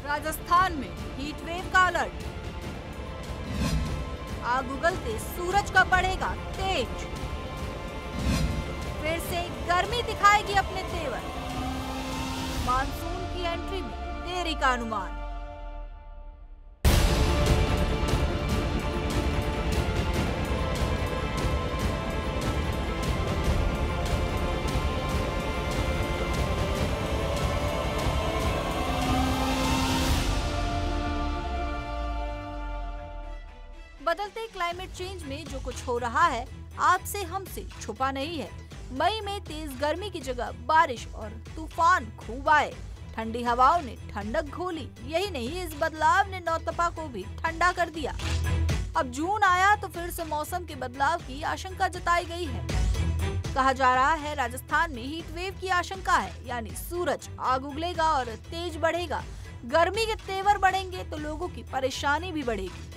राजस्थान में heat wave का alert. आग उगलते सूरज का बढ़ेगा तेज। फिर से गर्मी दिखाएगी अपने तेवर। मानसून की एंट्री में देरी का अनुमान। बदलते क्लाइमेट चेंज में जो कुछ हो रहा है आपसे हमसे छुपा नहीं है। मई में तेज गर्मी की जगह बारिश और तूफान खूब आए। ठंडी हवाओं ने ठंडक घोली। यही नहीं, इस बदलाव ने नौतपा को भी ठंडा कर दिया। अब जून आया तो फिर से मौसम के बदलाव की आशंका जताई गई है। कहा जा रहा है राजस्थान में हीट वेव की आशंका है, यानी सूरज आग उगलेगा और तेज बढ़ेगा। गर्मी के तेवर बढ़ेंगे तो लोगों की परेशानी भी बढ़ेगी।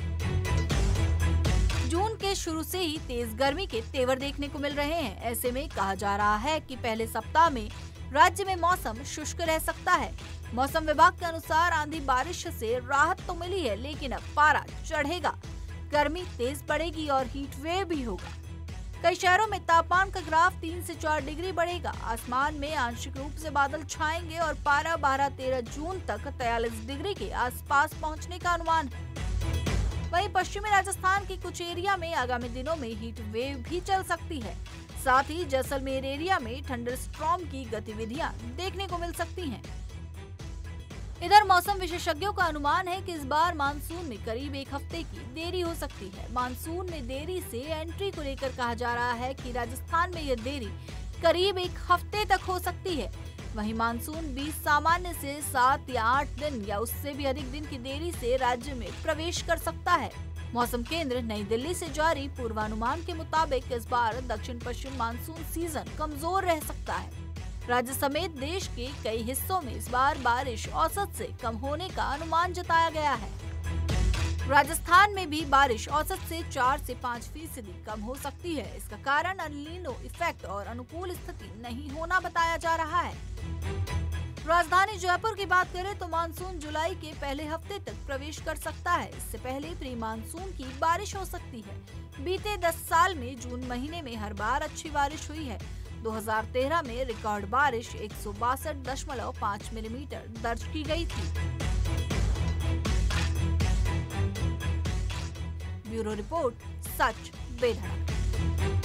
जून के शुरू से ही तेज गर्मी के तेवर देखने को मिल रहे हैं। ऐसे में कहा जा रहा है कि पहले सप्ताह में राज्य में मौसम शुष्क रह सकता है। मौसम विभाग के अनुसार आंधी बारिश से राहत तो मिली है, लेकिन अब पारा चढ़ेगा, गर्मी तेज पड़ेगी और हीट वेव भी होगा। कई शहरों में तापमान का ग्राफ 3 से 4 डिग्री बढ़ेगा। आसमान में आंशिक रूप से बादल छाएंगे और पारा 12-13 जून तक 43 डिग्री के आसपास पहुंचने का अनुमान है। वहीं पश्चिमी राजस्थान के कुछ एरिया में आगामी दिनों में हीट वेव भी चल सकती है। साथ ही जैसलमेर एरिया में थंडर स्टॉर्म की गतिविधियां देखने को मिल सकती हैं। इधर मौसम विशेषज्ञों का अनुमान है कि इस बार मानसून में करीब 1 हफ्ते की देरी हो सकती है। मानसून में देरी से एंट्री को लेकर कहा जा रहा है कि राजस्थान में यह देरी करीब 1 हफ्ते तक हो सकती है। वहीं मानसून 20 सामान्य से 7 या 8 दिन या उससे भी अधिक दिन की देरी से राज्य में प्रवेश कर सकता है। मौसम केंद्र नई दिल्ली से जारी पूर्वानुमान के मुताबिक इस बार दक्षिण पश्चिम मानसून सीजन कमजोर रह सकता है। राज्य समेत देश के कई हिस्सों में इस बार बारिश औसत से कम होने का अनुमान जताया गया है। राजस्थान में भी बारिश औसत से 4 से 5% कम हो सकती है। इसका कारण अल नीनो इफेक्ट और अनुकूल स्थिति नहीं होना बताया जा रहा है। राजधानी जयपुर की बात करें तो मानसून जुलाई के पहले हफ्ते तक प्रवेश कर सकता है। इससे पहले प्री मानसून की बारिश हो सकती है। बीते 10 साल में जून महीने में हर बार अच्छी बारिश हुई है। 2013 में रिकॉर्ड बारिश 162.5 मिलीमीटर दर्ज की गई थी। ब्यूरो रिपोर्ट, सच बेधड़क।